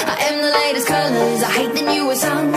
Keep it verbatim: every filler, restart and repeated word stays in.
I am the latest colors, I hate the newest songs.